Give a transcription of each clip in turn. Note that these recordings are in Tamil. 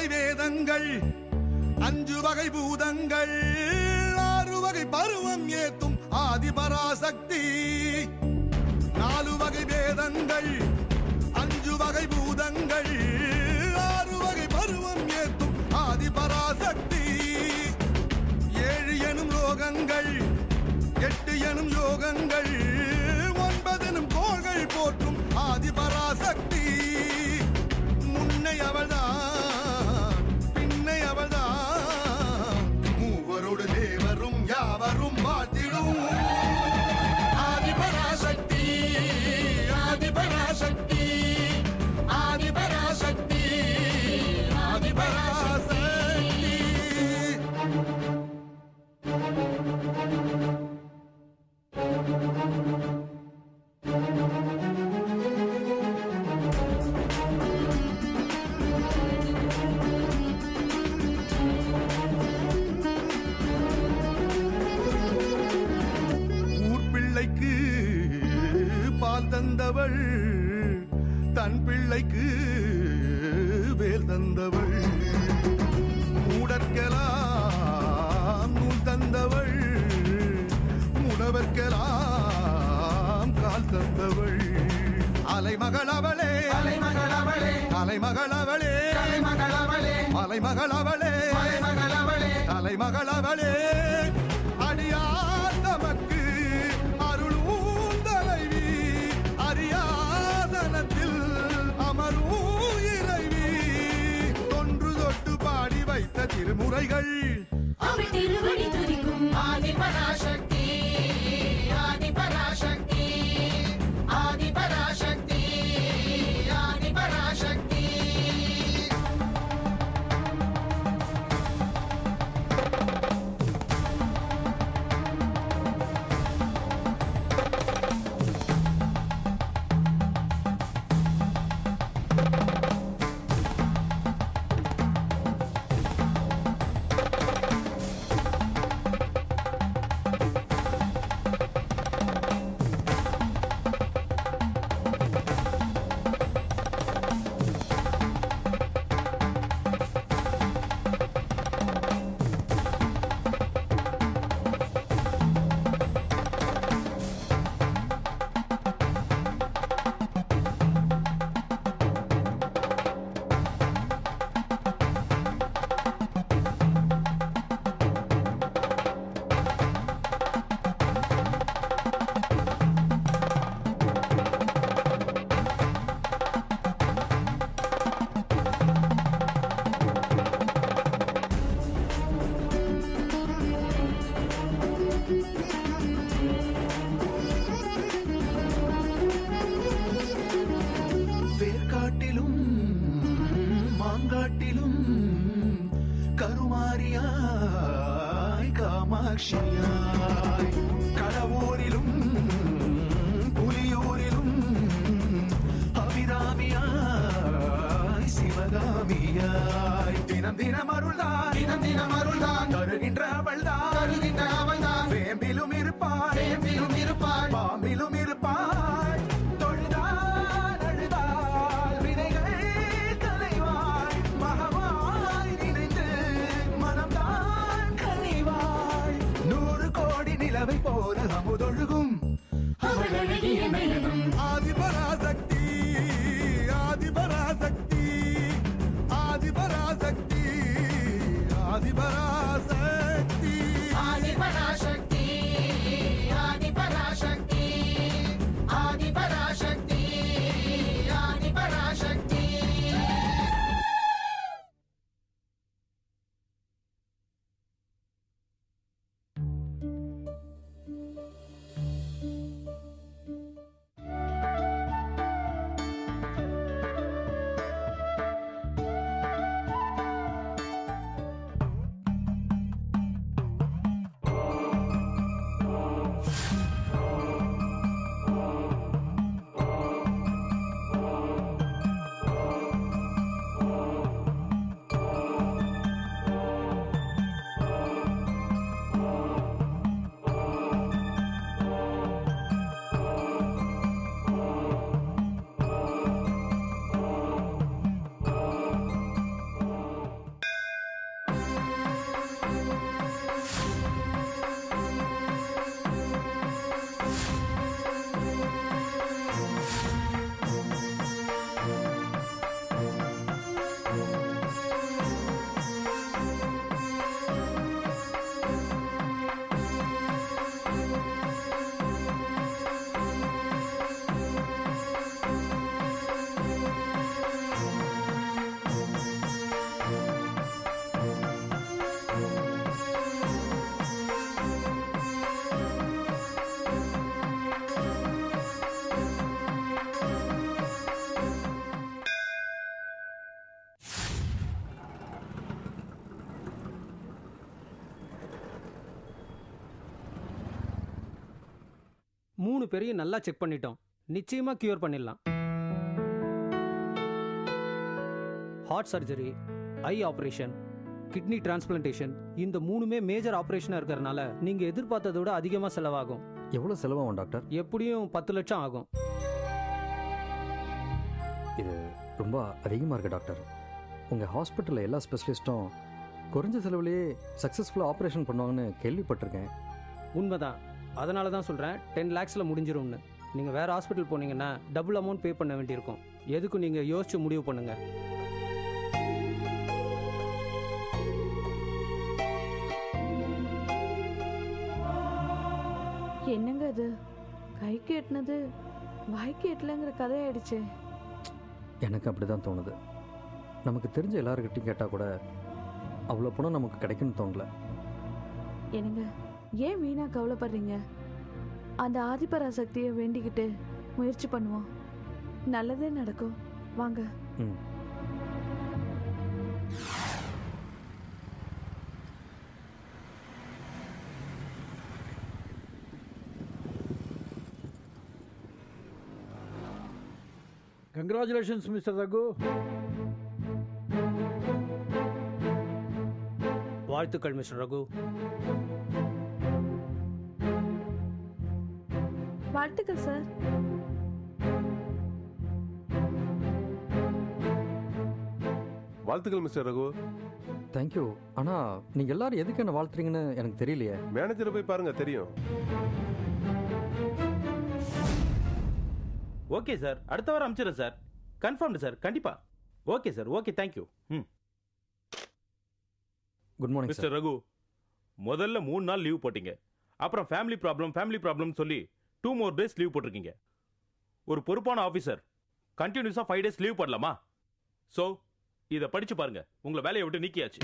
வகை வேதங்கள் 5 வகை பூதங்கள் 6 வகை பருவம் ஏத்தும் ஆதிபராசக்தி 4 வகை வேதங்கள் 5 வகை பூதங்கள் 6 வகை பருவம் ஏத்தும் ஆதிபராசக்தி 7 எனும் லோகங்கள் 8 எனும் யோகங்கள் 9 எனும் கோள்கள் போற்றும் ஆதிபராசக்தி முன்னை அவள்தான் பின்னை அவள்தான் மூவரோடு தேவரும் யாவரும் வாழ்த்திடும் ஆதிபராசக்தி ஆதிபராசக்தி ஆதிபராசக்தி ஆதிபராசக்தி ஊர்பிள்ளைக்கு பால் தந்தவள் தன் பிள்ளைக்கு வேல் தந்தவள் மூடற்கெல்லாம் நூல் தந்தவள் முடவர்க்கெல்லாம் கால் தந்தவள் அலைமகளவளே அலைமகளவளே அலைமகளவளே அலைமகளவளே அலைமகளவளே அலைமகளவளே அலைமகளவளே அடியார் தமக்கு அருளும் தலைவி அரியாதனத்தில் அமரும் இறைவி தொன்று தொட்டு பாடி வைத்த திருமுறைகள் அவள் திருவடி துதிக்கும் ஆதிபராசக்தி ஆதிபராசக்தி ஆதிபராசக்தி ஆதிபராசக்தி வேர்காட்டிலும் மாங்காட்டிலும் கருமாரியாய் காமாட்சியாய் கடவுரிலும் புலியூரிலும் அபிராமியாய் சிவகாமியாய் தினம் தினம் அருள்தான் தருகின்ற அவள்தான் வேம்பிலும் இருப்பாள் பாம்பிலும் இருப்பாள் தொழுதால் அழுதால் வினைகள் கலைவாள் மகமாய் நினைந்து மனம்தான் கனிவாள் 100 கோடி நிலவை போல அமுதொழுகும் அவள் அழகிய நயனம் ஆதிபராசக்தி ஆதிபராசக்தி ஆதிபராசக்தி ஆதிபராசக்தி 3 பேரையும் நல்லா செக் பண்ணிட்டோம். நிச்சயமா கியூர் பண்ணிடலாம். Heart surgery, eye operation, kidney transplantation, இந்த 3மே மேஜர் ஆபரேஷனா இருக்கிறதுனால நீங்க எதிர்பார்த்ததை விட அதிகமா செலவாகும். எவ்வளவு செலவாகும் டாக்டர்? எப்படியும் 10 லட்சம் ஆகும். இது ரொம்ப அதிகமாக இருக்கு டாக்டர். உங்கள் ஹாஸ்பிட்டலில் எல்லா ஸ்பெஷலிஸ்ட்டும் குறைஞ்ச செலவுலேயே சக்ஸஸ்ஃபுல்லாக ஆப்ரேஷன் பண்ணுவாங்கன்னு கேள்விப்பட்டிருக்கேன். உண்மைதான். அதனால தான் சொல்கிறேன் 10 lakhsல முடிஞ்சிரும்னு. நீங்கள் வேறு ஹாஸ்பிட்டல் போனீங்கன்னா டபுள் அமௌண்ட் பே பண்ண வேண்டியிருக்கும். எதுக்கும் நீங்கள் யோசிச்சு முடிவு பண்ணுங்கள். என்னங்க அது, கைக்கு எட்டினது வாய்க்கு எட்டலைங்கிற கதையாயிடுச்சு. எனக்கு அப்படி தான் தோணுது. நமக்கு தெரிஞ்ச எல்லாருக்கிட்டையும் கேட்டால் கூட அவ்வளோ பணம் நமக்கு கிடைக்குன்னு தோணல. என்னங்க, ஏன் வீணா கவலைப்படுறீங்க? அந்த ஆதிபராசக்தியை வேண்டிக்கிட்டு முயற்சி பண்ணுவோம். நல்லதே நடக்கும். வாங்க. ம். Congratulations, Mr. Raghu. வாழ்த்துக்கள் மிஸ்டர் ரகு. வாழ்த்துக்கள் சார். வாழ்த்துக்கள் மிஸ்டர் ரகு. தேங்க்யூ. ஆனால் நீங்கள் எல்லாரும் எதுக்கு என்ன வாழ்த்துறீங்கன்னு எனக்கு தெரியலையே. மேனேஜரை போய் பாருங்க, தெரியும். ஓகே சார், அடுத்த வாரம் அனுப்பிச்சிடுறேன் சார். கன்ஃபார்ம்டு சார், கண்டிப்பா. Okay sir, okay, thank you. Good morning mister Raghu. முதல்ல 3 நாள் லீவ் போட்டீங்க. அப்புறம் ஃபேமிலி ப்ராப்ளம் சொல்லி 2 more days லீவ் போட்டிருக்கீங்க. ஒரு பொறுப்பான ஆஃபீஸர் கண்டினியூஸாக 5 days லீவ் போடலாமா? ஸோ இதை படிச்சு பாருங்க, உங்களை வேலையை விட்டு நீக்கியாச்சு.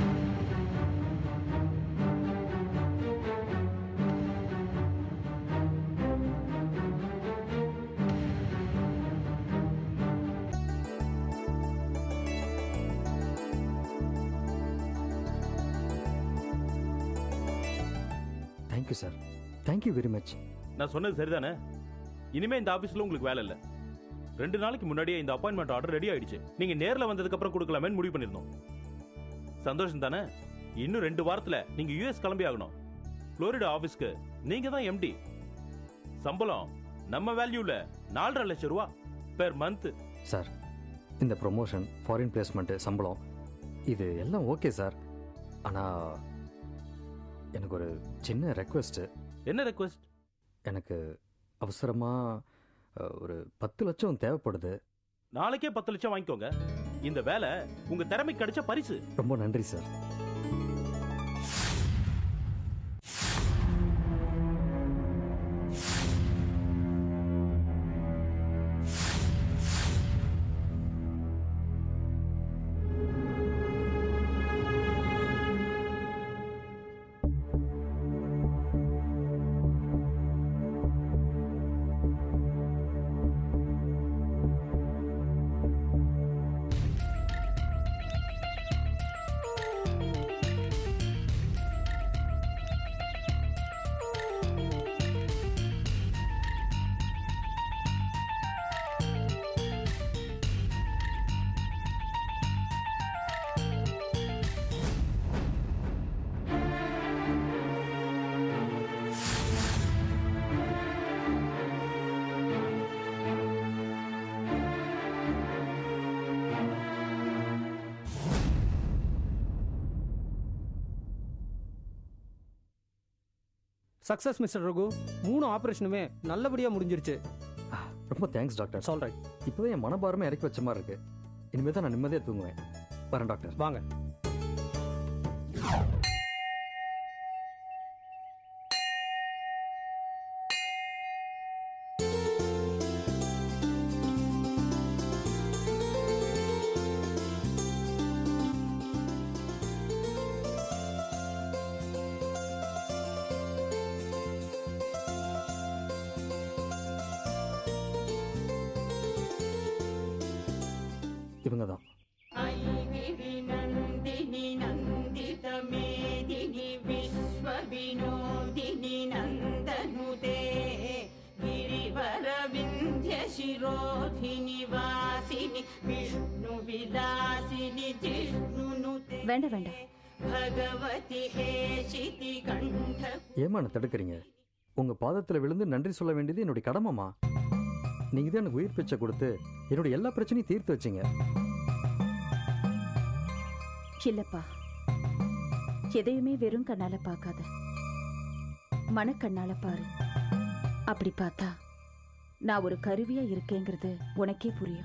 Thank you sir. Thank you very much. நான் சொன்னது சரிதானே? இனிமே இந்த ஆபீஸ்ல உங்களுக்கு வேலை இல்லை. 2 நாளைக்கு முன்னாடியே இந்த அப்பாயின்மெண்ட் ஆர்டர் ரெடி ஆயிடுச்சு. நீங்க நேர்ல வந்ததுக்கு அப்புறம் கொடுக்கலாமேன்னு முடிவு பண்ணிருந்தோம். சந்தோஷம் தானே? இன்னும் 2 வாரத்துல நீங்க யுஎஸ் கிளம்பி ஆகணும். புளோரிடா ஆபீஸ்க்கு நீங்க தான் எம்டி. சம்பளம் நம்ம வேல்யூல 4.5 லட்சம் ரூபா பெர் மந்த். சார், இந்த ப்ரொமோஷன், ஃபாரின் பிளேஸ்மெண்ட், சம்பளம் இது எல்லாம் ஓகே சார். ஆனால் எனக்கு ஒரு சின்ன ரெக்வெஸ்ட். என்ன ரெக்வெஸ்ட்? எனக்கு அவசரமாக ஒரு 10 லட்சம் தேவைப்படுது. நாளைக்கே 10 லட்சம் வாங்கிக்கோங்க. இந்த வேலை உங்க திறமைக்கு கிடைச்ச பரிசு. ரொம்ப நன்றி சார். Success mister Raghu. 3 ஆபரேஷனுமே நல்லபடியா முடிஞ்சிருச்சு. ரொம்ப தேங்க்ஸ் டாக்டர். சொல்றேன். இப்போதான் என் மனபாரமே இறக்கி வச்ச மாதிரி இருக்கு. இனிமேல் தான் நான் நிம்மதியாக தூங்குவேன். வரேன் டாக்டர். வாங்க. இவங்க தான். நந்தினி நந்தித மேதினி விஸ்வ வினோதினி நந்தனுதே கிரிவ शिरोधिनि वासिनि विष्णु विलासिनि जिष्णुनुते வேண்டாம் வேண்டாம். भगवति हेशिति कंठ ஏமா தடுக்கிறீங்க? உங்க பாதத்துல விழுந்து நன்றி சொல்ல வேண்டியது என்னுடைய கடமைமா. நீங்க தான் எனக்கு உயிர் பிச்சை கொடுத்து என்னுடைய எல்லா பிரச்சனையும் தீர்த்து வச்சீங்க. இல்லப்பா, எதையுமே வெறும் கண்ணால பார்க்காத, மனக்கண்ணால பாரு. அப்படி பார்த்தா நான் ஒரு கருவியா இருக்கேங்கிறது உனக்கே புரியும்.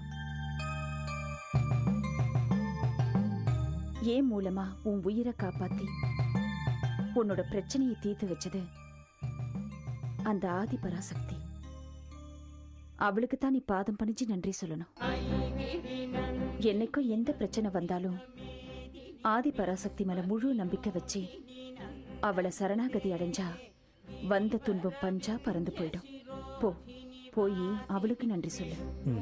ஏன் மூலமா உன் உயிரை காப்பாத்தி உன்னோட பிரச்சனையை தீர்த்து வச்சது அந்த ஆதி பராசக்தி. அவளுக்கு தான் நீ பாதம் பணிஞ்சு நன்றி சொல்லணும். என்னைக்கும் எந்த பிரச்சனை வந்தாலும் ஆதி பராசக்தி மேல முழு நம்பிக்கை வச்சு அவளை சரணாகதி அடைஞ்சா வந்த துன்பம் பஞ்சா பறந்து போயிடும். போய் அவளுக்கு நன்றி சொல்லு.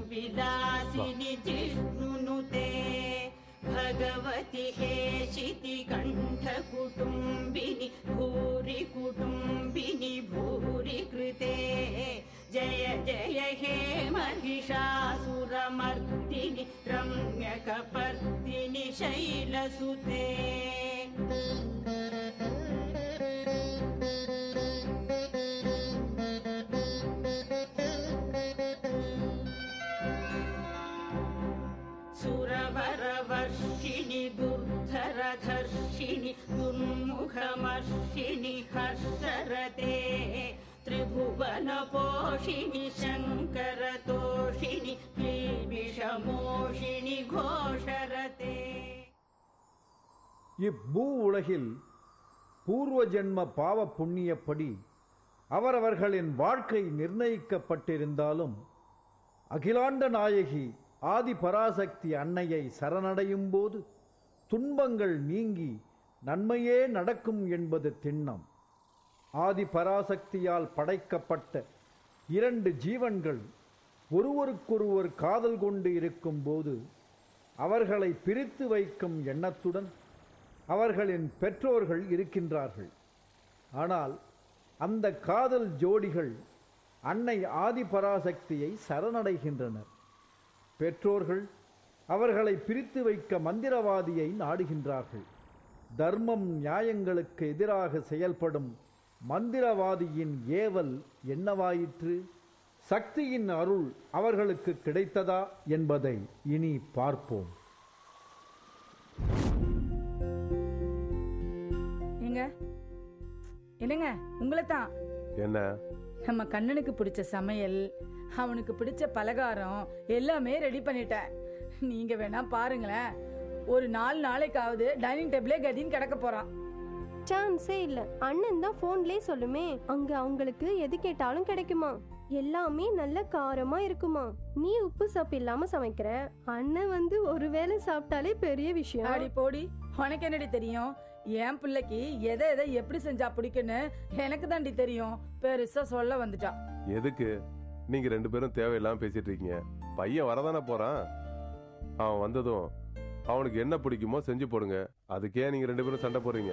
भगवति हेशिति कंठ कुटुंबिनि भूरि कुटुंबिनि भूरि कृते जय जय हे महिषासुरमर्दिनि रम्यकपर्दिनि शैलसुते सुरवरवर्षिणि दुर्धरधर्षिणि दुर्मुखमर्षिणि हर्षरते त्रिभुवनपोषिणि शङ्करतोषिणि विषमोषिणि घोषरते. இப்பூ உலகில் பூர்வ ஜென்ம பாவ புண்ணியப்படி அவரவர்களின் வாழ்க்கை நிர்ணயிக்கப்பட்டிருந்தாலும் அகிலாண்ட நாயகி ஆதி பராசக்தி அன்னையை சரணடையும் போது துன்பங்கள் நீங்கி நன்மையே நடக்கும் என்பது திண்ணம். ஆதி பராசக்தியால் படைக்கப்பட்ட இரண்டு ஜீவன்கள் ஒருவருக்கொருவர் காதல் கொண்டு இருக்கும் போது அவர்களை பிரித்து வைக்கும் எண்ணத்துடன் அவர்களின் பெற்றோர்கள் இருக்கின்றார்கள். ஆனால் அந்த காதல் ஜோடிகள் அன்னை ஆதி பராசக்தியை சரணடைகின்றனர். பெற்றோர்கள் அவர்களை பிரித்து வைக்க மந்திரவாதியை நாடுகின்றார்கள். தர்மம் நியாயங்களுக்கு எதிராக செயல்படும் மந்திரவாதியின் ஏவல் என்னவாயிற்று? சக்தியின் அருள் அவர்களுக்கு கிடைத்ததா என்பதை இனி பார்ப்போம். என்னங்க, உங்களை தான். என்ன? நம்ம கண்ணனுக்கு பிடிச்ச சமையல், அவனுக்கு பிடிச்ச பலகாரம் எல்லாமே ரெடி பண்ணிட்டேன். நீங்க வேணா பாருங்களேன். ஒரு 4 நாளைக்காவது டைனிங் டேபிளே கதின்னு கிடக்க போறான். சான்ஸே இல்ல. அண்ணன் தான் போன்லயே சொல்லுமே, அங்க அவங்களுக்கு எது கேட்டாலும் கிடைக்குமா, எல்லாமே நல்ல காரமா இருக்குமா. நீ உப்பு சப்பு இல்லாம சமைக்கிற, அண்ணன் வந்து ஒருவேளை சாப்பிட்டாலே பெரிய விஷயம். அடி போடி, உனக்கு என்னடி தெரியும்? என் பிள்ளைக்கு எதை எதை எப்படி செஞ்சா பிடிக்குன்னு எனக்கு தாண்டி தெரியும். பெருசா சொல்ல வந்துட்டா. எதுக்கு நீங்க 2 பேரும் தேவையில்லாம பேசிட்டு இருக்கீங்க? பையன் வரதானே போறான். அவன் வந்ததும் அவனுக்கு என்ன பிடிக்குமோ செஞ்சு போடுங்க. அதுக்கே நீங்க 2 பேரும் சண்டை போடுறீங்க?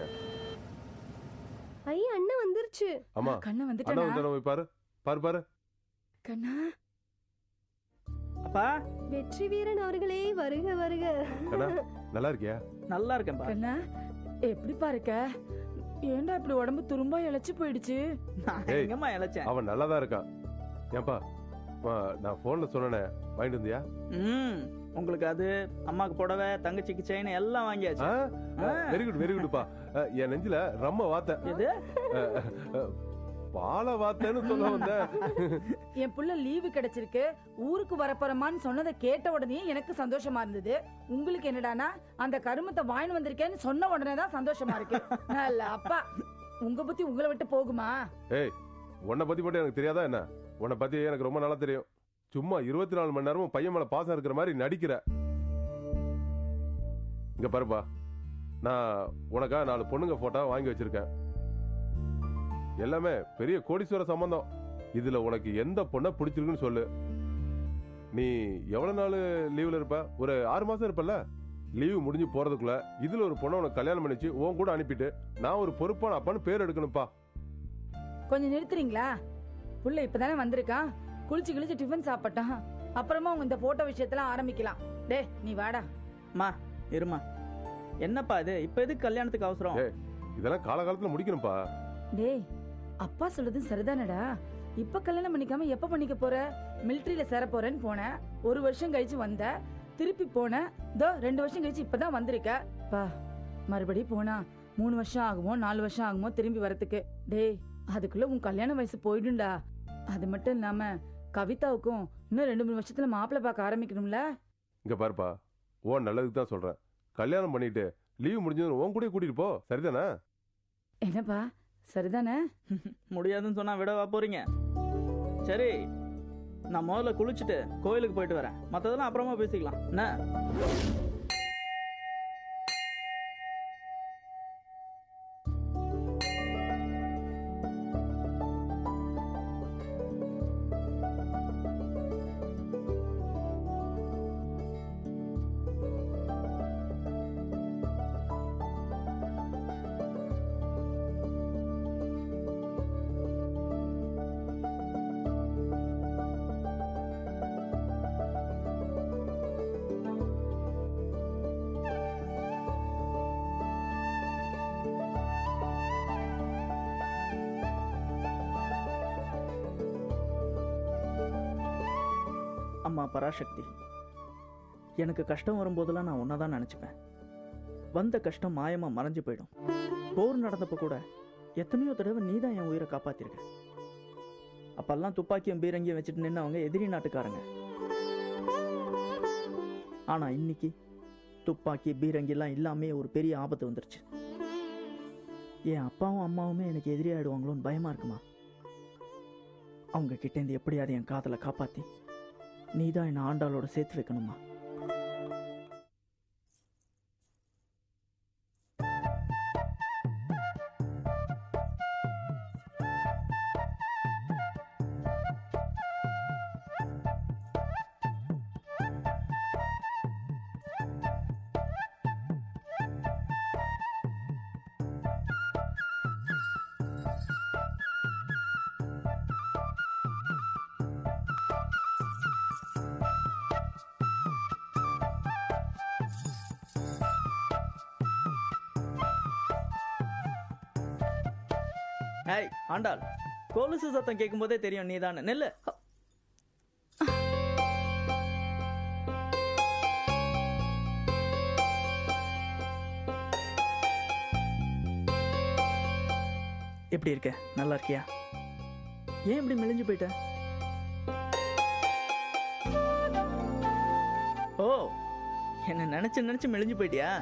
ஐயா, அண்ணன் வந்துருச்சு. ஆமா, கண்ணு வந்துட்டானா? அண்ணன் வந்துட்டானா? போய் பாரு பாரு பாரு. கண்ணா, அப்பா. வெற்றி வீரன் அவர்களே, வருக வருக. கண்ணா, நல்லா இருக்கியா? நல்லா இருக்கேன். கண்ணா, எப்படிப்பா இருக்க? ஏன்டா இப்படி உடம்பு துரும்பா இழைச்சு போயிடுச்சு? எங்கம்மா இழைச்சேன்? அவன் நல்லாதான் இருக்கான். ஏன்பா, நான் போன்ல சொன்னேன், வாங்கிட்டு வந்தியா? உங்களுக்கு அது அம்மாக்கு புடவை, தங்கச்சிக்கு செயின் எல்லாம் வாங்கியாச்சு. வெரி குட் வெரி குட்ப்பா. என் நெஞ்சில ரம்ம வாத்த. எது? பால வாத்தன்னு சொல்ல வந்த. என் புள்ள லீவு கிடைச்சிருக்கு, ஊருக்கு வரப்போறமான்னு சொன்னதை கேட்ட உடனே எனக்கு சந்தோஷமா இருந்தது. உங்களுக்கு என்னடானா அந்த கருமத்தை வாங்கி வந்திருக்கேன்னு சொன்ன உடனே தான் சந்தோஷமா இருக்கு. நல்ல அப்பா, உங்க பத்தி உங்களை விட்டு போகுமா? ஏய், உன்னை பத்தி மட்டும் எனக்கு தெரியாதா என்ன? உன்னை பத்தி எனக்கு ரொம்ப நல்லா தெரியும். சும்மா 24 மணி நேரமும் பையன் மேல பாசம் இருக்கிற மாதிரி நடிக்கிற. இங்க பாருப்பா, நான் உனக்கா 4 பொண்ணுங்க போட்டோ வாங்கி வச்சிருக்கேன். எல்லாமே பெரிய கோடீஸ்வர சம்பந்தம். இதுல உனக்கு எந்த பொண்ணை பிடிச்சிருக்குன்னு சொல்லு. நீ எவ்வளவு நாள் லீவ்ல இருப்ப? ஒரு 6 மாசம் இருப்பல்ல? லீவு முடிஞ்சு போறதுக்குள்ள இதுல ஒரு பொண்ணை உனக்கு கல்யாணம் பண்ணிச்சு உன் கூட அனுப்பிட்டு நான் ஒரு பொறுப்பான அப்பான்னு பேர் எடுக்கணும்ப்பா. கொஞ்சம் நிறுத்துறீங்களா? புள்ள இப்பதானே வந்திருக்கான், குளிச்சு கிழிச்சு டிஃபன் சாப்பிட்டான். அப்புறமா உங்க இந்த போட்டோ விஷயத்துல ஆரம்பிக்கலாம். டே நீ வாடா. மா இருமா, என்னப்பா இது இப்ப எதுக்கு கல்யாணத்துக்கு அவசரம்? இதெல்லாம் காலகாலத்துல முடிக்கணும்ப்பா. டேய் அப்பா சொல்றது சரிதானடா. இப்ப கல்யாணம் பண்ணிக்காம எப்ப பண்ணிக்க போற? மிலிட்டரியில சேர போறேன்னு போன, 1 வருஷம் கழிச்சு வந்த, திருப்பி போன, 2 வருஷம் கழிச்சு இப்பதான் வந்திருக்க. பா மறுபடியும் போனா 3 வருஷம் ஆகுமோ 4 வருஷம் ஆகுமோ திரும்பி வரத்துக்கு. டேய் அதுக்குள்ள உன் கல்யாண வயசு போயிடும்டா. அது மட்டும் இல்லாம கவிதாவுக்கும் இன்னும் 2-3 வருஷத்துல மாப்பிள்ளை பார்க்க ஆரம்பிக்கணும்ல. இங்க பாருப்பா, ஓ நல்லதுக்கு தான் சொல்றேன். கல்யாணம் பண்ணிட்டு லீவ் முடிஞ்சது உன் கூட கூட்டிட்டு போ, சரிதானே? என்னப்பா சரிதானே? முடியாதுன்னு சொன்னா விடவா போறீங்க? சரி நான் முதல்ல குளிச்சுட்டு கோயிலுக்கு போயிட்டு வரேன், மற்றதெல்லாம் அப்புறமா பேசிக்கலாம் என்ன? அம்மா பராசக்தி, எனக்கு கஷ்டம் வரும்போதெல்லாம் நான் ஒன்னதான் நினைச்சுப்பேன். வந்த கஷ்டம் மாயமா மறைஞ்சு போயிடும். போர் நடந்தப்ப கூட எத்தனையோ தடவை நீதான் என் உயிரை காப்பாத்திருக்க. அப்பெல்லாம் துப்பாக்கியும் பீரங்கியும் வச்சுட்டு நின்னவங்க எதிரி நாட்டுக்காரங்க. ஆனா இன்னைக்கு துப்பாக்கி பீரங்கி எல்லாம் இல்லாமே ஒரு பெரிய ஆபத்து வந்துருச்சு. என் அப்பாவும் அம்மாவுமே எனக்கு எதிரி ஆயிடுவாங்களோன்னு பயமா இருக்குமா? அவங்க கிட்ட இருந்து எப்படியாவது என் காதலை காப்பாத்தி நீதான் என்ன ஆண்டாளோட சேர்த்து வைக்கணுமா? ஹாய் ஆண்டாள், கொலுசு சத்தம் கேட்கும் போதே தெரியும் நீதானே. நெல்லு. எப்படி இருக்க? நல்லா இருக்கியா? ஏன் இப்படி மெலிஞ்சு போயிட்ட? ஓ, என்ன நினைச்சு நினைச்சு மெலிஞ்சு போயிட்டியா?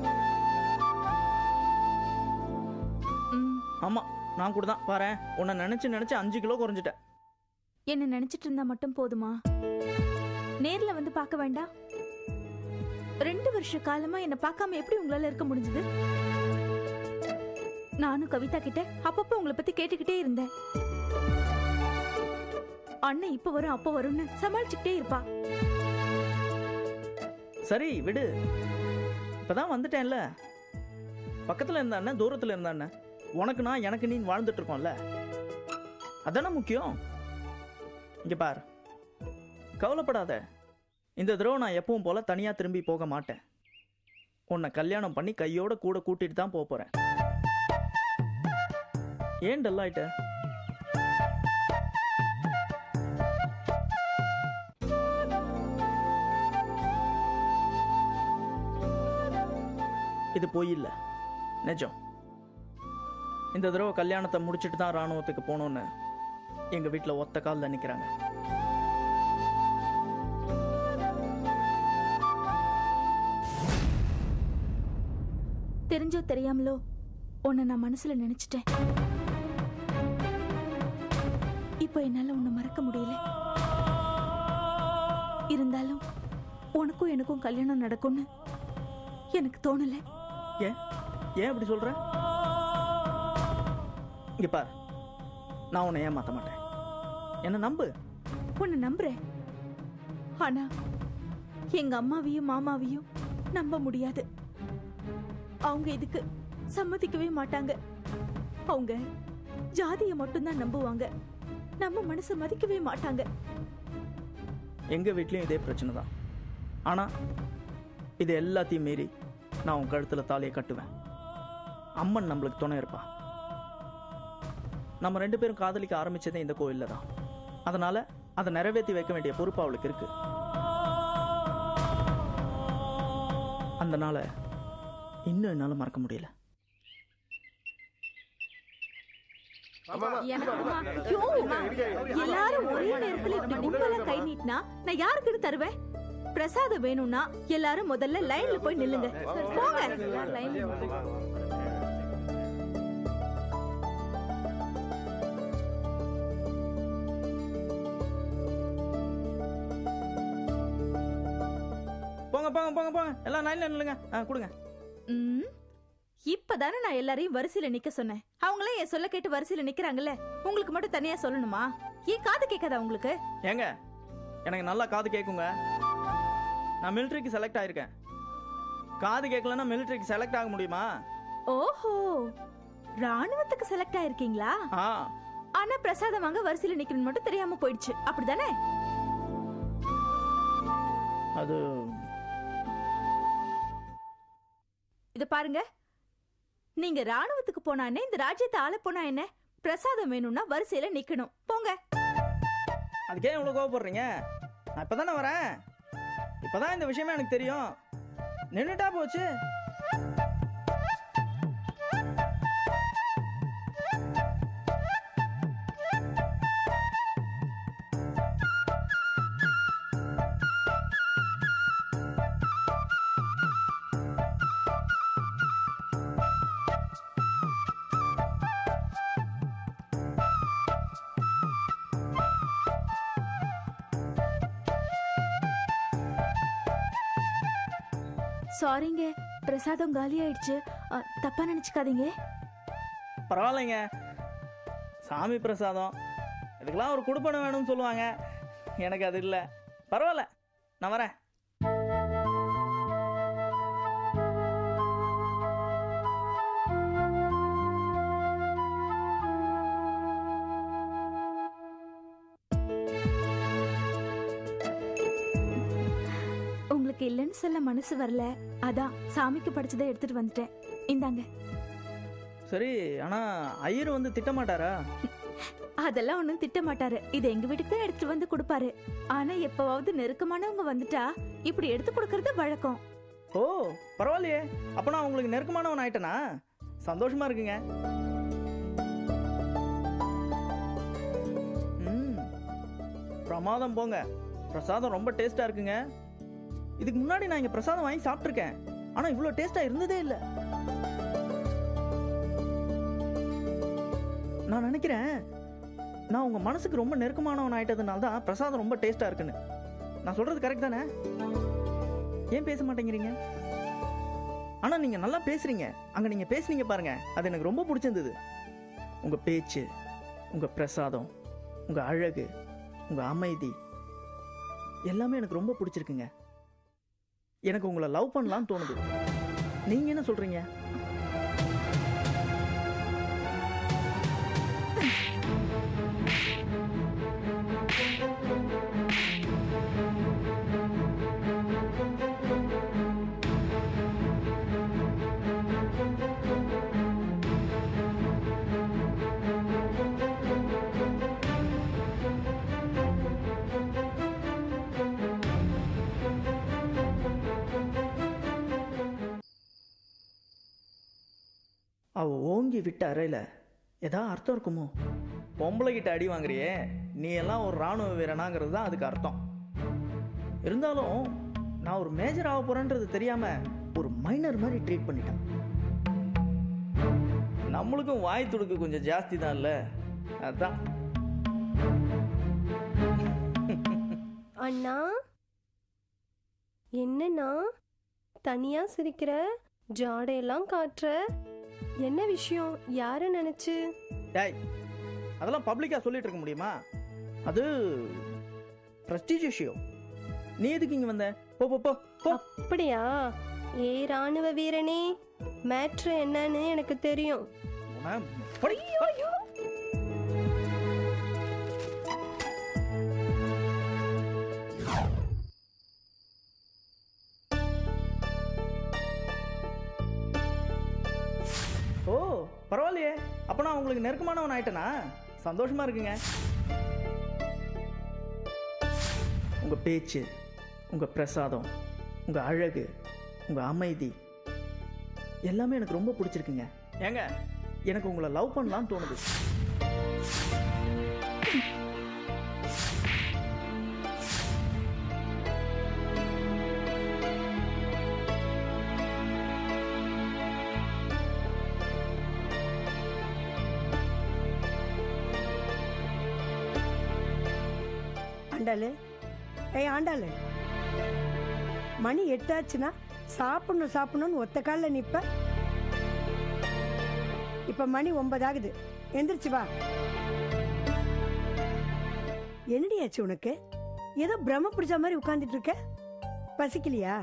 ஆமா, நான் கூட தான் பாரு. உன்னை நினைச்சு நினைச்சு 5 கிலோ குறைஞ்சிட்டேன். என்ன நினைச்சிட்டு இருந்தா மட்டும் போதுமா? நேர்ல வந்து பார்க்க வேண்டாம்? 2 வருஷ காலமா என்ன பார்க்காம எப்படி உங்களால இருக்க முடிஞ்சது? நானும் கவிதா கிட்ட அப்பப்ப உங்களை பத்தி கேட்டுக்கிட்டே இருந்தேன். அண்ணன் இப்ப வரும் அப்ப வரும்னு சமாளிச்சுக்கிட்டே இருப்பா. சரி விடு, இப்பதான் வந்துட்டேன்ல. பக்கத்துல இருந்தா தூரத்துல இருந்தா உனக்கு நான் எனக்கு நீ வாழ்ந்துட்டு இருக்கோம்ல, அதானே முக்கியம். இங்க பார், கவலைப்படாத. இந்த தடவை நான் எப்பவும் போல தனியா திரும்பி போக மாட்டேன். உன்னை கல்யாணம் பண்ணி கையோட கூட கூட்டிட்டு தான் போறேன். ஏன் டல் ஆயிட்ட? இது பொய் இல்ல, நிஜம். இந்த தடவை கல்யாணத்தை முடிச்சிட்டு தான் ராணுவத்துக்கு போகணும்னு எங்க வீட்டுல ஒத்த காலில் நிக்கிறாங்க. தெரிஞ்சோ தெரியாமலோ உன்னை நான் மனசுல நினைச்சிட்டேன். இப்போ என்னால உன்னை மறக்க முடியல. இருந்தாலும் உனக்கும் எனக்கும் கல்யாணம் நடக்கும்னு எனக்கு தோணல. ஏன் ஏன் அப்படி சொல்ற? இங்க பார், நான் உன்னை ஏமாத்த மாட்டேன். என்ன நம்பு. உன்னை நம்புறேன். ஆனா எங்க அம்மாவையும் மாமாவையும் நம்ப முடியாது. அவங்க இதுக்கு சம்மதிக்கவே மாட்டாங்க. அவங்க ஜாதியை மட்டும்தான் நம்புவாங்க, நம்ம மனசை மதிக்கவே மாட்டாங்க. எங்கள் வீட்லேயும் இதே பிரச்சனை தான். ஆனால் இது எல்லாத்தையும் மீறி நான் உன் கழுத்தில் தாலியை கட்டுவேன். அம்மன் நம்மளுக்கு துணை இருப்பா. நம்ம 2 பேரும் காதலிக்க ஆரம்பிச்சதே இந்த கோயிலில் தான். அதனால் அதை நிறைவேற்றி வைக்க வேண்டிய பொறுப்பு அவளுக்கு இருக்கு. அந்த நாளை இன்னும் என்னால் மறக்க முடியல. எல்லாரும் ஒரே நேரத்துல இப்படி கும்பலா கை நீட்டினா நான் யாருக்கு தருவேன்? பிரசாதம் வேணும்னா எல்லாரும் முதல்ல லைன்ல போய் நில்லுங்க. போங்க லைன்ல. போங்க போங்க போங்க போங்க எல்லாம் லைன்ல நில்லுங்க. கொடுங்க. இப்பதானே நான் எல்லாரையும் வரிசையில நிக்க சொன்னேன். அவங்களே என் சொல்ல கேட்டு வரிசையில நிக்கிறாங்கல்ல. உங்களுக்கு மட்டும் தனியா சொல்லணுமா? ஏன் காது கேட்காதா உங்களுக்கு? ஏங்க எனக்கு நல்லா காது கேட்குங்க. நான் மிலிட்டரிக்கு செலக்ட் ஆயிருக்கேன். காது கேட்கலன்னா மிலிட்டரிக்கு செலக்ட் ஆக முடியுமா? ஓஹோ, ராணுவத்துக்கு செலக்ட் ஆயிருக்கீங்களா? ஆனா பிரசாதம் வாங்க வரிசையில நிக்கணும் மட்டும் தெரியாம போயிடுச்சு, அப்படிதானே? அது இத பாருங்க, நீங்க ராணுவத்துக்கு போனானே இந்த ராஜ்யத்தை ஆள போனா என்ன? பிரசாதம் வேணும்னா வரிசையில நிக்கணும். போங்க. அதுக்கே இவ்வளவு கோவப்படுறீங்க? நான் இப்பதானே வரேன். இப்பதான் இந்த விஷயமே எனக்கு தெரியும். நின்னுட்டா போச்சு. சாரிங்க, பிரசாதம் காலி ஆயிடுச்சு. தப்பா நினைச்சுக்காதீங்க. பரவாயில்லைங்க, சாமி பிரசாதம் இதுக்கெல்லாம் ஒரு குடுப்பணம் வேணும்னு சொல்லுவாங்க. எனக்கு அது இல்லை. பரவாயில்ல, நான் வரேன். உங்களுக்கு இல்லைன்னு சொல்ல மனசு வரல, அதான் சாமிக்கு படிச்சதை எடுத்துட்டு வந்துட்டேன். இந்தாங்க. சரி, ஆனா ஐயர் வந்து திட்டமாட்டாரா? அதெல்லாம் ஒண்ணும் திட்ட மாட்டாரு. இது எங்க வீட்டுக்கு தான் எடுத்துட்டு வந்து கொடுப்பாரு. ஆனா எப்பவாவது நெருக்கமானவங்க வந்துட்டா இப்படி எடுத்து கொடுக்கறது வழக்கம். ஓ, பரவாயில்லையே. அப்ப நான் உங்களுக்கு நெருக்கமானவன் ஆயிட்டனா? சந்தோஷமா இருக்குங்க. பிரமாதம் போங்க. பிரசாதம் ரொம்ப டேஸ்டா இருக்குங்க. இதுக்கு முன்னாடி நான் இங்க பிரசாதம் வாங்கி சாப்பிட்டுருக்கேன். ஆனா இவ்வளவு டேஸ்டா இருந்ததே இல்லை. நான் நினைக்கிறேன் நான் உங்க மனசுக்கு ரொம்ப நெருக்கமானவன் ஆயிட்டதுனால தான் பிரசாதம் ரொம்ப டேஸ்டா இருக்குன்னு. நான் சொல்றது கரெக்ட் தானே? ஏன் பேச மாட்டேங்கிறீங்க? ஆனா நீங்க நல்லா பேசுறீங்க. அங்க நீங்க பேசுனீங்க பாருங்க, அது எனக்கு ரொம்ப பிடிச்சிருந்தது. உங்க பேச்சு, உங்க பிரசாதம், உங்க அழகு, உங்க அமைதி எல்லாமே எனக்கு ரொம்ப பிடிச்சிருக்குங்க. எனக்கு உங்களை லவ் பண்ணலாம்னு தோணுது. நீங்க என்ன சொல்றீங்க? அவ ஓங்கி விட்ட அறையில ஏதாவது அர்த்தம் இருக்குமோ? பொம்பளை கிட்ட அடி வாங்குறியே, நீ எல்லாம் ஒரு ராணுவ வீரனாங்கிறது தான் அதுக்கு அர்த்தம். இருந்தாலும் நான் ஒரு மேஜர் ஆக போறேன்றது தெரியாம ஒரு மைனர் மாதிரி ட்ரீட் பண்ணிட்டான். நம்மளுக்கும் வாய் துடுக்கு கொஞ்சம் ஜாஸ்தி தான் இல்ல, அதான். அண்ணா, என்னண்ணா தனியா சிரிக்கிற, ஜாடையெல்லாம் காட்டுற? என்ன விஷயம்? யார நினைச்சு? டேய், அதெல்லாம் பப்ளிக்கா சொல்லிட்டு இருக்க முடியுமா? அது பிரஸ்டீஜியஸ் ஷோ. நீ எதுக்கு இங்க வந்த? போ போ போ. அப்படியா? ஏ ராணுவ வீரனே, மேட்ரு என்னன்னு எனக்கு தெரியும். உங்களுக்கு நெருக்கமானவன் ஆயிட்டனா? சந்தோஷமா இருக்குங்க. உங்க பேச்சு, உங்க பிரசாதம், உங்க அழகு, உங்க அமைதி எல்லாமே எனக்கு ரொம்ப பிடிச்சிருக்குங்க. ஏங்க, எனக்கு உங்களை லவ் பண்ணலாம்னு தோணுது. ஆண்டாளு, ஏய் ஆண்டாளு, மணி 8 ஆச்சுன்னா சாப்பிடணும்னு ஒத்த காலில் நிற்ப. இப்ப மணி 9 ஆகுது. எந்திரிச்சு வா. என்னடி ஆச்சு உனக்கு? ஏதோ பிரம்ம பிடிச்ச மாதிரி உட்கார்ந்துட்டு இருக்க. பசிக்கலையா?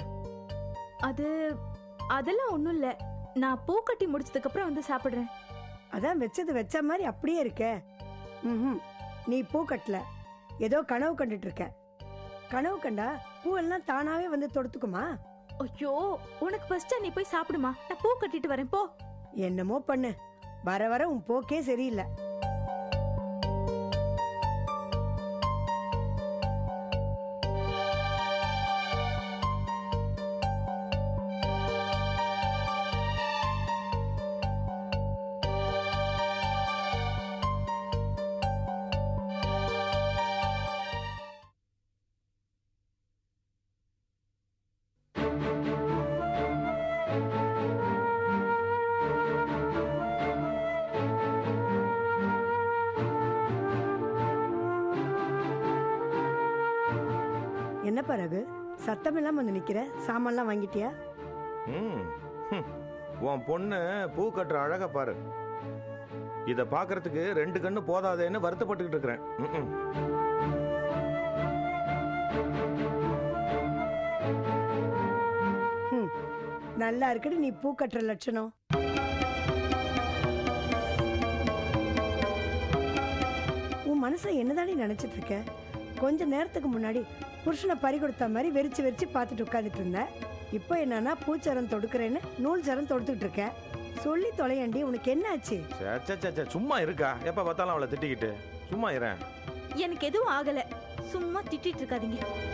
அதெல்லாம் ஒண்ணும் இல்ல. நான் பூ கட்டி முடிச்சதுக்கு அப்புறம் வந்து சாப்பிடுறேன். அதான் வச்சது வச்ச மாதிரி அப்படியே இருக்க. நீ பூ கட்டல, ஏதோ கனவு கண்டுட்டு இருக்க. கனவு கண்டா பூவெல்லாம் தானாவே வந்து தொடுத்துக்குமா? ஐயோ, உனக்கு ஃபர்ஸ்ட் நீ போய் சாப்பிடுமா, நான் பூ கட்டிட்டு வரேன் போ. என்னமோ பண்ணு, வர வர உன் போக்கே சரியில்லை. என்ன பிறகு சத்தம் இல்லாம வந்து நிக்கிற? சாமான்லாம் வாங்கிட்டியா? உன் பொண்ணு பூ கட்டுற அழக பாரு. இத பாக்குறதுக்கு 2 கண்ணு போதாதேன்னு வருத்தப்பட்டுக்கிட்டு இருக்கிறேன். நல்லா இருக்குடி நீ பூ கட்டுற லட்சணம். உன் மனசுல என்னதானே நினைச்சிட்டு இருக்க? கொஞ்ச நேரத்துக்கு முன்னாடி புருஷனை பறி கொடுத்த மாதிரி வெறிச்சு வெறிச்சு பார்த்துட்டு உட்காந்துட்டு இருந்தேன். இப்போ என்னன்னா பூச்சரம் தொடுக்கிறேன்னு நூல் சரம் தொடுத்துட்டு இருக்கேன். சொல்லி தொலையண்டி, உனக்கு என்ன ஆச்சு? சும்மா இருக்கா? எப்ப பார்த்தாலும் அவளை திட்டிக்கிட்டு சும்மா இரேன். எனக்கு எதுவும் ஆகல, சும்மா திட்டிட்டு இருக்காதீங்க.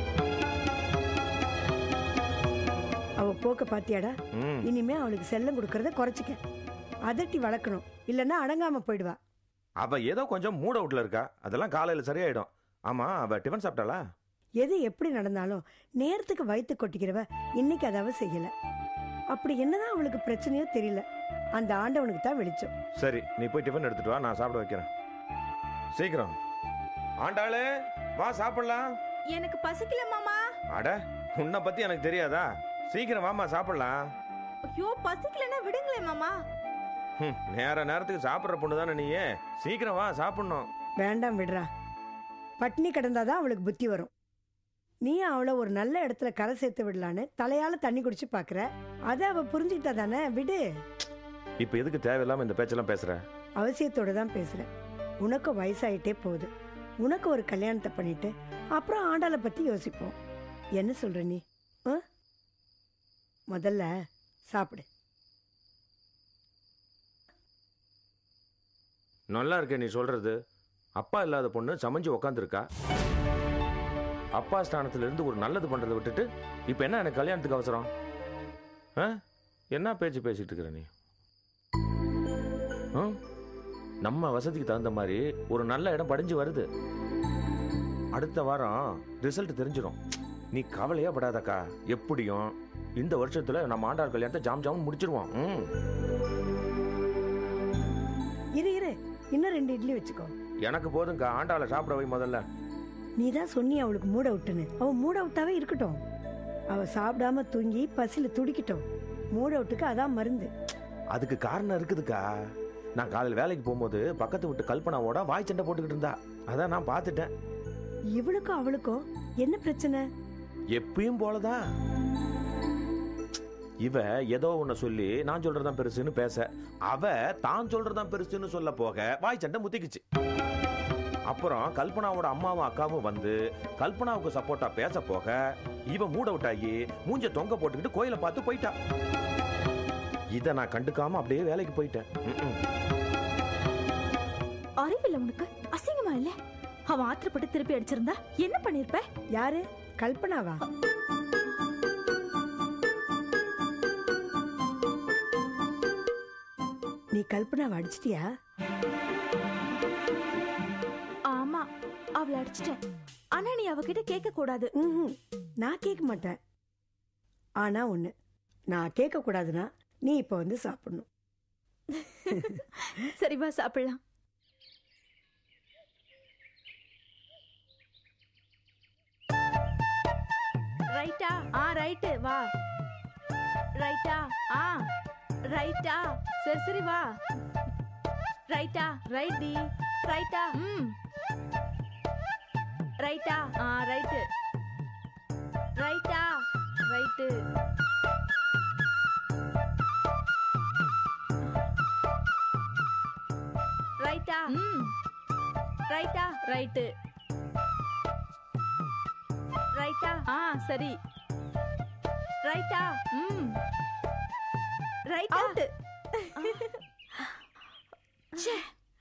அவ போக்க பாத்தியாடா? இனிமே அவளுக்கு செல்லம் கொடுக்கறத குறைச்சிக்க. அதட்டி வளர்க்கணும், இல்லன்னா அடங்காம போயிடுவா. அவ ஏதோ கொஞ்சம் மூட் அவுட்ல இருக்கா. அதெல்லாம் காலையில சரியாயிடும். ஆமா, அவ டிஃபன் சாப்பிட்டாளா? எது எப்படி நடந்தாலும் நேரத்துக்கு வயிற்று கொட்டிக்கிறவ இன்னைக்கு அதாவது செய்யல. அப்படி என்னதான் அவளுக்கு பிரச்சனையோ தெரியல. அந்த ஆண்டவனுக்கு தான் வெளிச்சம். சரி, நீ போய் டிஃபன் எடுத்துட்டு வா, நான் சாப்பிட வைக்கிறேன். சீக்கிரம். ஆண்டாளே, வா சாப்பிடலாம். எனக்கு பசிக்கல மாமா. அட, உன்னை பத்தி எனக்கு தெரியாதா? சீக்கிரம் வாமா சாப்பிடலாம். ஐயோ, பசிக்கலன்னா விடுங்களே மாமா. நேரத்துக்கு சாப்பிடுற பொண்ணு தானே நீ. சீக்கிரம் வா, சாப்பிடணும். வேண்டாம், விடுறா. பட்னி கிடந்தாதான் அவளுக்கு புத்தி வரும். நீ அவளை ஒரு நல்ல இடத்துல கரை சேர்த்து விடலான்னு தலையால தண்ணி குடிச்சு பாக்குற. அதை அவ புரிஞ்சுக்கிட்டா தானே, விடு. இப்ப எதுக்கு தேவையில்லாம இந்த பேச்செல்லாம் பேசுற? அவசியத்தோட தான் பேசுறேன். உனக்கு வயசாயிட்டே போகுது. உனக்கு ஒரு கல்யாணத்தை பண்ணிட்டு அப்புறம் ஆண்டாளை பத்தி யோசிப்போம். என்ன சொல்ற நீ? முதல்ல சாப்பிடு. நல்லா இருக்கே நீ சொல்றது. அப்பா இல்லாத பொண்ணு சமைஞ்சு உக்காந்துருக்கா. அப்பா ஸ்தானத்துல இருந்து ஒரு நல்லது பண்றதை விட்டுட்டு இப்ப என்ன எனக்கு கல்யாணத்துக்கு அவசரம்? என்ன பேச்சு பேசிட்டு இருக்கிற நீ? நம்ம வசதிக்கு தகுந்த மாதிரி ஒரு நல்ல இடம் படிஞ்சு வருது. அடுத்த வாரம் ரிசல்ட் தெரிஞ்சிடும். நீ கவலையா படாதக்கா. எப்படியும் இந்த வருஷத்துல நம்ம ஆண்டாள் கல்யாணத்தை ஜாம் ஜாம் முடிச்சிருவோம். இரு இன்னும் 2 இட்லி வச்சுக்கோ. எனக்கு போதுங்கக்கா. ஆண்டாளை சாப்பிட வை முதல்ல. நீ தான் சொன்னி அவளுக்கு மூட அவுட்டுன்னு. அவ மூட அவுட்டாவே இருக்கட்டும். அவ சாப்பிடாம தூங்கி பசியில துடிக்கட்டும். மூட அவுட்டுக்கு அதான் மருந்து. அதுக்கு காரணம் இருக்குதுக்கா. நான் காலையில் வேலைக்கு போகும்போது பக்கத்து விட்டு கல்பனாவோட வாய் சண்டை போட்டுக்கிட்டு இருந்தா. அதான் நான் பார்த்துட்டேன். இவளுக்கும் அவளுக்கும் என்ன பிரச்சனை? எப்பயும் போலதான். இவ ஏதோ ஒன்ன சொல்லி நான் சொல்றதான் பெருசுன்னு பேச, அவ தான் சொல்றதான் பெருசுன்னு சொல்ல போக வாய் சண்டை முத்திக்குச்சு. அப்புறம் கல்பனாவோட அம்மாவும் அக்காவும் வந்து கல்பனாவுக்கு சப்போர்ட்டா பேச போக இவ மூட் அவுட் ஆகி மூஞ்ச தொங்க போட்டுக்கிட்டு கோயிலை பார்த்து போயிட்டா. இத நான் கண்டுக்காம அப்படியே வேலைக்கு போயிட்டேன். இல்ல உனக்கு? அசிங்கமா இல்ல? அவன் ஆத்திரப்பட்டு திருப்பி அடிச்சிருந்தா என்ன பண்ணிருப்ப? யாரு? கல்பனாவா? நீ கல்பனாவை அடிச்சிட்டியா? ஆமா, அவளை அடிச்சிட்டேன். ஆனா நீ அவகிட்ட கேட்க கூடாது. நான் கேட்க மாட்டேன். ஆனா ஒண்ணு, நான் கேட்க கூடாதுன்னா நீ இப்ப வந்து சாப்பிடணும். சரி வா சாப்பிடலாம். ரைட்டா? ரைட்டு வா. ரைட்டா? ரைட்டா? சரி சரி வா. ரைட்டா? ரைட் டி. ரைட்டா? ரைட்டா? ரைட்டு. ரைட்டா? ரைட்டு. ரைட்டா? ரைட்டா? ரைட்டு. ரைட்டா? சரி. ரைட்டா? ரைட்டா? ச்சே.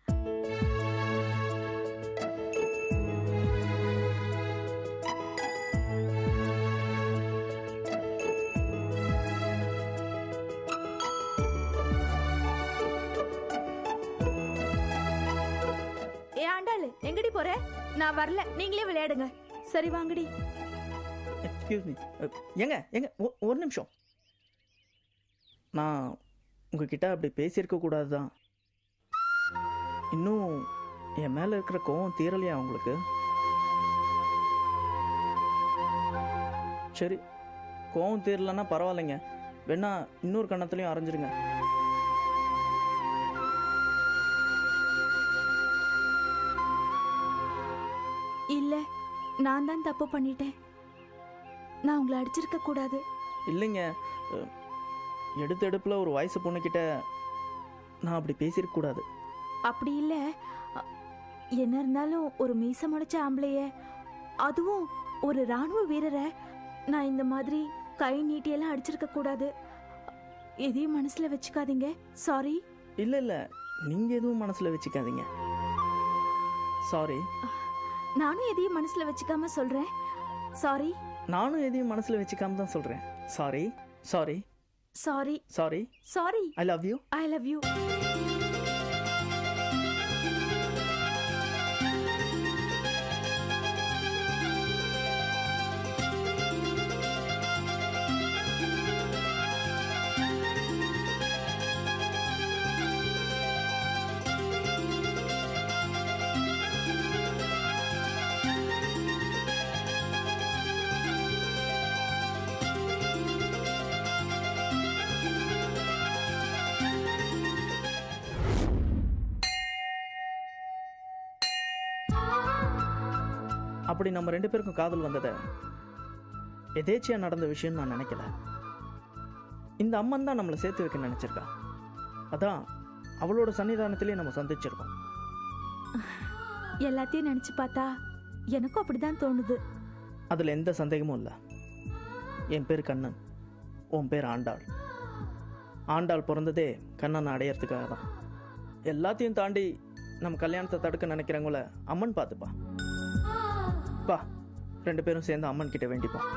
ஆண்டாளு எங்கடி போற? நான் வரல, நீங்களே விளையாடுங்க. சரி வாங்கடி. Excuse me. எங்க எங்க ஒரு நிமிஷம். நான் உங்ககிட்ட அப்படி பேசியிருக்க கூடாது தான். இன்னும் என் மேல இருக்கிற கோவம் தீரலையா உங்களுக்கு? சரி, கோவம் தீரலன்னா பரவாயில்லைங்க. வேணா இன்னொரு கண்ணத்துலையும் அரைஞ்சிருங்க. இல்ல, நான் தான் தப்பு பண்ணிட்டேன். நான் உங்களை அடிச்சிருக்க கூடாது. இல்லைங்க, எடுத்த எடுப்புல ஒரு வயசு பொண்ணுக்கிட்ட நான் அப்படி பேசியிருக்க கூடாது. அப்படி இல்ல, என்ன இருந்தாலும் ஒரு மீச முளைச்ச ஆம்பளைய, அதுவும் ஒரு ராணுவ வீரரை நான் இந்த மாதிரி கை நீட்டியெல்லாம் அடிச்சிருக்க கூடாது. எதையும் மனசுல வச்சுக்காதீங்க. சாரி. இல்ல இல்ல, நீங்க எதுவும் மனசுல வச்சுக்காதீங்க. சாரி. நானும் எதையும் மனசுல வச்சுக்காம சொல்றேன். சாரி. நானும் எதையும் மனசுல வச்சுக்காம தான் சொல்றேன். Sorry sorry sorry sorry sorry. I love you. I love you. அப்படி நம்ம ரெண்டு பேருக்கும் காதல் வந்ததை எதேச்சியா நடந்த விஷயம் நான் நினைக்கல. இந்த அம்மன் தான் நம்மளை சேர்த்து வைக்க நினைச்சிருக்கா. அதான் அவளோட சன்னிதானத்திலே நம்ம சந்திச்சிருக்கோம். எல்லாத்தையும் நினைச்சு பார்த்தா எனக்கும் அப்படிதான் தோணுது. அதுல எந்த சந்தேகமும் இல்லை. என் பேர் கண்ணன், உன் பேர் ஆண்டாள். ஆண்டாள் பிறந்ததே கண்ணன் அடையறதுக்காக தான். எல்லாத்தையும் தாண்டி நம்ம கல்யாணத்தை தடுக்க நினைக்கிறவங்கள அம்மன் பார்த்துப்பா. பா, ரெண்டு பேரும் சேர்ந்து அம்மன் கிட்ட வேண்டிப்போம்.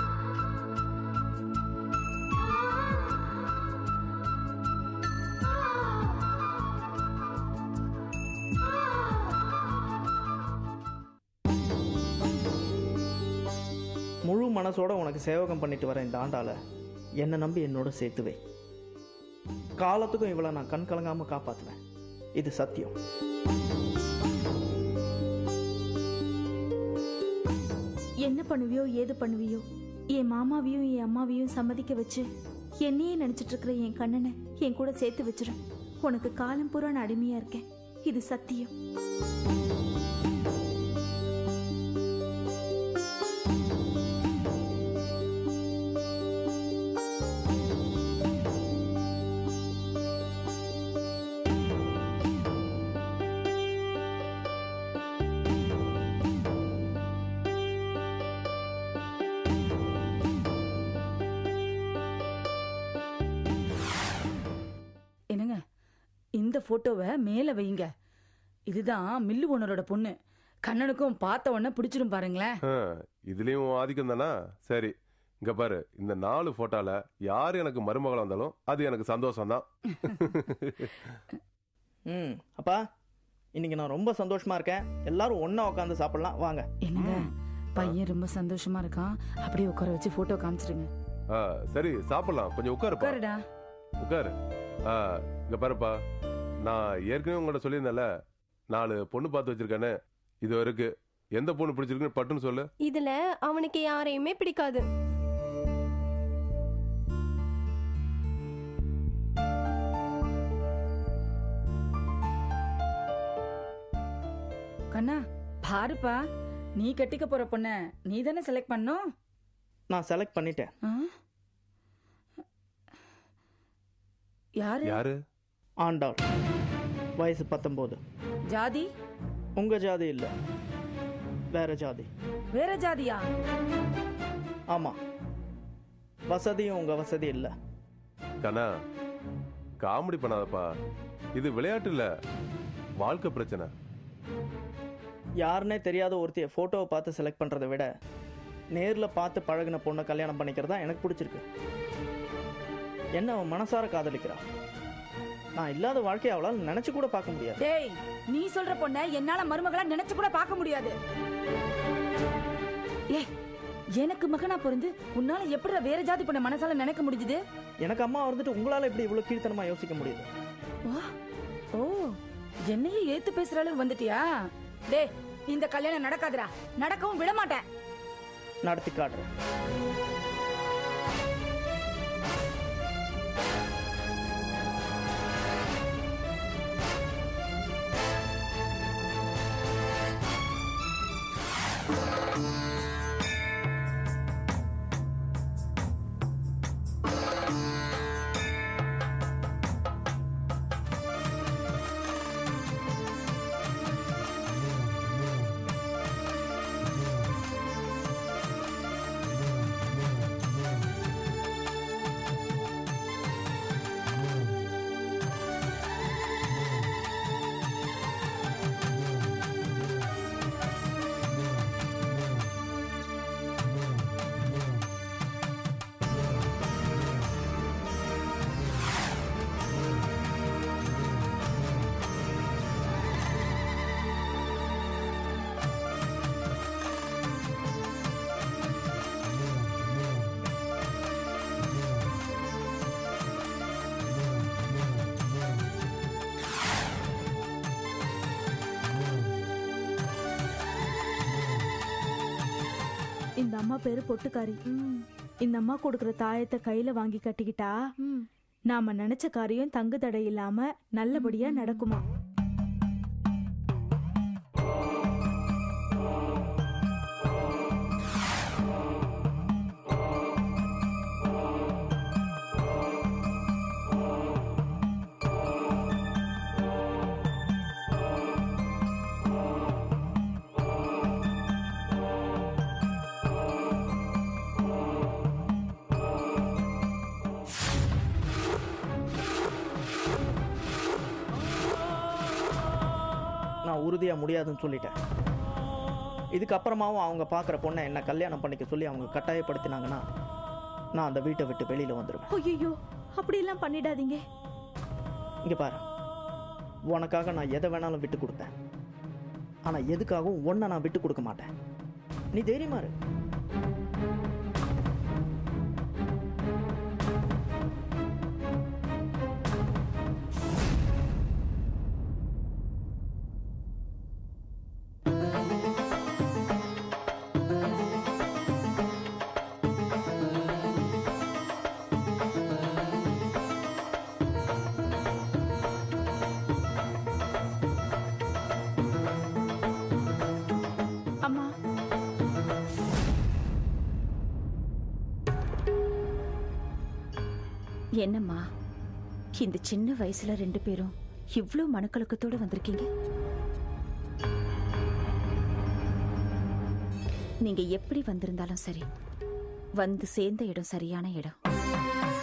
முழு மனசோட உனக்கு சேவகம் பண்ணிட்டு வர இந்த ஆண்டாளை என்னை நம்பி என்னோட சேர்த்து வை. காலத்துக்கும் இவளை நான் கண் கலங்காம காப்பாத்துவேன். இது சத்தியம். என்ன பண்ணுவியோ ஏது பண்ணுவியோ, என் மாமாவையும் என் அம்மாவையும் சம்மதிக்க வச்சு என்னையே நினைச்சிட்டு இருக்கிற என் கண்ணனை என் கூட சேர்த்து வச்சிரு. உனக்கு காலம் பூரா நான் அடிமையா இருக்கேன். இது சத்தியம். இந்த போட்டோவை மேல வைங்க. இதுதான் மில்லு ஓனரோட பொண்ணு. கண்ணனுக்கும் பார்த்த உடனே பிடிச்சிரும் பாருங்களேன். இதுலயும் ஆதிக்கம் தானா? சரி, இங்க பாரு, இந்த 4 போட்டோல யாரு எனக்கு மருமகளா வந்தாலும் அது எனக்கு சந்தோஷம் தான். அப்பா, இன்னைக்கு நான் ரொம்ப சந்தோஷமா இருக்கேன். எல்லாரும் ஒண்ணா உட்காந்து சாப்பிடலாம் வாங்க. என்னங்க, பையன் ரொம்ப சந்தோஷமா இருக்கான். அப்படியே உட்கார வச்சு போட்டோ காமிச்சிடுங்க. சரி, சாப்பிடலாம். கொஞ்சம் உட்காருடா. உட்காரு. இங்க பாருப்பா, நான் ஏற்கனவே உங்கள்கிட்ட சொல்லியிருந்தேன்ல 4 பொண்ணு பார்த்து வச்சிருக்கேன்னு. இது வரைக்கும் எந்த பொண்ணு பிடிச்சிருக்குன்னு பட்டுன்னு சொல்லு. இதுல அவனுக்கு யாரையுமே பிடிக்காது. கண்ணா பாருப்பா, நீ கட்டிக்க போற பொண்ண நீ தானே செலக்ட் பண்ணும். நான் செலக்ட் பண்ணிட்டேன். யாரு? யாரு? ஆண்டாள். வயசு 19. ஜாதி? உங்க ஜாதி இல்ல, வேற ஜாதி. வேற ஜாதியா? ஆமா, வசதியும் உங்க வசதி இல்ல. கண்ணா, காமெடி பண்ணாதப்பா. இது விளையாட்டு இல்ல, வாழ்க்கை பிரச்சனை. யாருன்னே தெரியாத ஒருத்தைய போட்டோவை பார்த்து செலக்ட் பண்றதை விட நேர்ல பார்த்து பழகின பொண்ணை கல்யாணம் பண்ணிக்கிறதா எனக்கு பிடிச்சிருக்கு. என்ன அவன் மனசார காதலிக்கிறா. நான் இல்லாத வாழ்க்கையை அவளால் நினைச்சு கூட பார்க்க முடியாது. டேய், நீ சொல்ற பொண்ண என்னால மருமகளா நினைச்சு கூட பார்க்க முடியாது. ஏய், எனக்கு மகனா பிறந்து உன்னால எப்படி வேற ஜாதி பொண்ண மனசால நினைக்க முடியுது? எனக்கு அம்மா வந்துட்டு உங்களால எப்படி இவ்வளவு கீழ்த்தனமா யோசிக்க முடியுது? ஓ, என்னையே ஏத்து பேசுற அளவுக்கு வந்துட்டியா? டேய், இந்த கல்யாணம் நடக்காதுடா. நடக்கவும் விட மாட்டேன். நடத்தி காட்டுறேன். இந்த அம்மா பேரு பொட்டுக்காரி. இந்த அம்மா கொடுக்கற தாயத்தை கையில வாங்கி கட்டிக்கிட்டா நாம நினைச்ச காரியம் தங்கு தடை இல்லாம நல்லபடியா நடக்குமா. நான் உறுதியா முடியாதுன்னு சொல்லிட்டேன். இதுக்கப்புறமாவும் அவங்க பார்க்குற பொண்ணை என்ன கல்யாணம் பண்ணிக்க சொல்லி அவங்க கட்டாயப்படுத்தினாங்கன்னா நான் அந்த வீட்டை விட்டு வெளியில வந்துடுவேன். ஐயோ, அப்படியெல்லாம் பண்ணிடாதீங்க. இங்க பாரு, உனக்காக நான் எதை வேணாலும் விட்டு கொடுப்பேன். ஆனா எதுக்காகவும் ஒன்ன நான் விட்டு கொடுக்க மாட்டேன். நீ தைரியமா இரு. அம்மா, என்னம்மா இந்த சின்ன வயசுல 2 பேரும் இவ்ளோ மனக்கலக்கத்தோட வந்திருக்கீங்க? நீங்க எப்படி வந்திருந்தாலும் சரி, வந்து சேர்ந்த இடம் சரியான இடம்.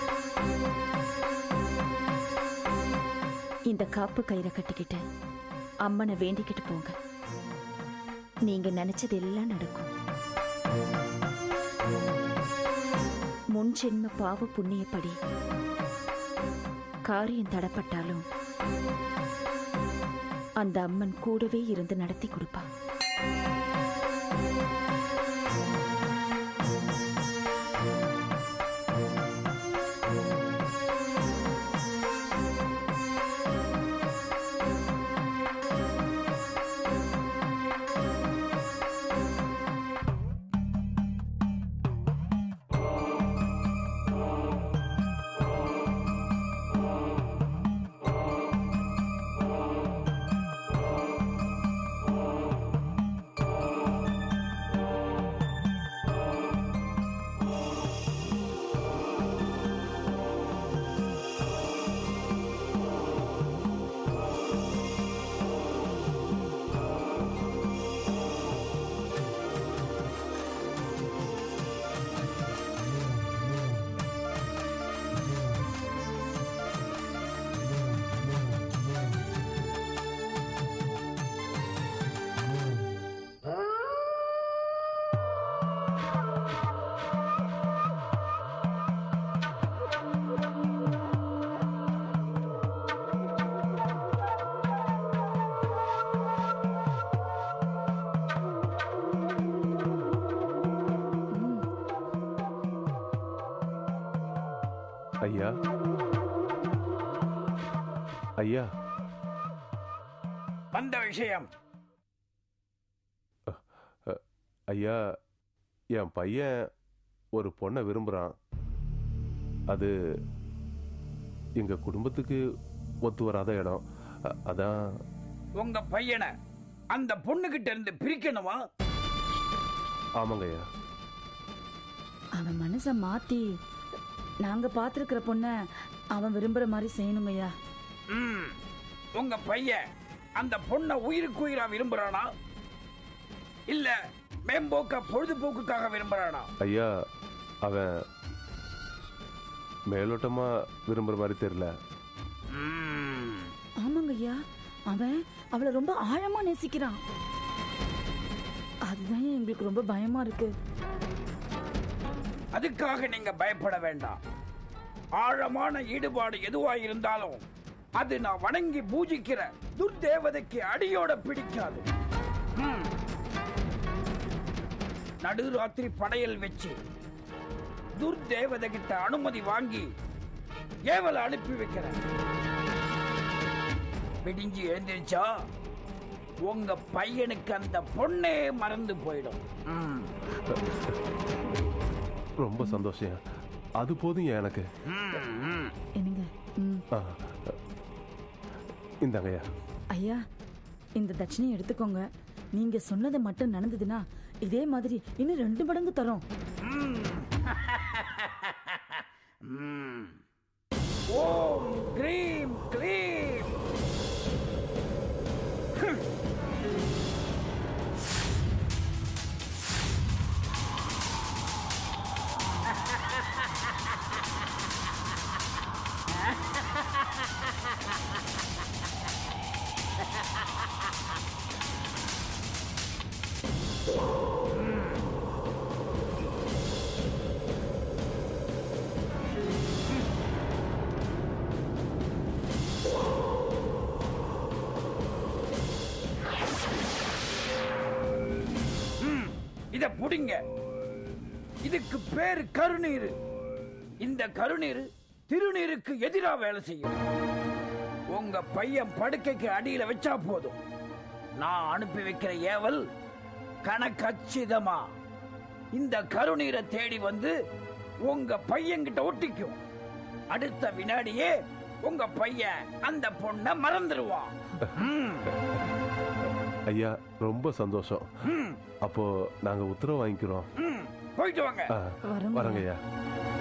இந்த காப்பு கயிறை கட்டிக்கிட்டு அம்மனை வேண்டிக்கிட்டு போங்க. நீங்க நினைச்சது எல்லாம் நடக்கும். முன் ஜென்ம பாவ புண்ணியப்படி காரியம் தடப்பட்டாலும் அந்த அம்மன் கூடவே இருந்து நடத்தி கொடுப்பா. ஐயா ஐயா வந்த விஷயம். ஐயா, என் பையன் ஒரு பொண்ணை விரும்புறான். அது எங்க குடும்பத்துக்கு ஒத்து வராத இடம். அதான். உங்க பையனை அந்த பொண்ணுகிட்ட இருந்து பிரிக்கணுமா? ஆமாங்க ஐயா. அவன் மனசை மாத்தி நாங்க பாத்துருக்கிற பொண்ண அவன் விரும்புற மாதிரி செய்யணுங்க ஐயா. உங்க பையன் அந்த பொண்ணை உயிருக்கு உயிரா விரும்புறானா இல்ல மேம்போக்க பொழுதுபோக்குக்காக விரும்புறானா? ஐயா, அவன் மேலோட்டமா விரும்புற மாதிரி தெரியல. ஆமாங்க ஐயா, அவன் அவளை ரொம்ப ஆழமா நேசிக்கிறான். அதுதான் எங்களுக்கு ரொம்ப பயமா இருக்கு. அதுக்காக நீங்க பயப்பட வேண்டாம். ஆழமான ஈடுபாடு எதுவா இருந்தாலும் அது நான் வணங்கி பூஜிக்கிற துர்தேவதைக்கு அடியோட பிடிக்காது. நடுராத்திரி படையல் வச்சு துர்தேவதை கிட்ட அனுமதி வாங்கி ஏவலை அனுப்பி வைக்கிறேன். விடிஞ்சு எழுந்திருச்சா உங்க பையனுக்கு அந்த பொண்ணே மறந்து போயிடும். ரொம்ப சந்தோஷம். அது போதும் எனக்கு. இந்தாங்கய்யா. ஐயா, இந்த தட்சணையை எடுத்துக்கோங்க. நீங்க சொன்னதை மட்டும் நடந்ததுன்னா இதே மாதிரி இன்னும் 2 மடங்கு தரோம். ஓம் கிரீம் கிரீம். இத புடிங்க. இதுக்கு பேரு கருநீர். இந்த கருநீர் திருநீருக்கு எதிரா வேலை செய்யும். உங்க பையன் படுக்கைக்கு அடியில வச்சா போதும், நான் அனுப்பி வைக்கிற ஏவல் கணக்கச்சிதமா இந்த கருநீரை தேடி வந்து உங்க பையன்கிட்ட ஒட்டிக்கும். அடுத்த வினாடியே உங்க பையன் அந்த பொண்ணை மறந்துடுவான். ஐயா, ரொம்ப சந்தோஷம். அப்போ நாங்க உத்தரவு வாங்கிக்கிறோம். போயிட்டு வாங்க. வரங்க ஐயா.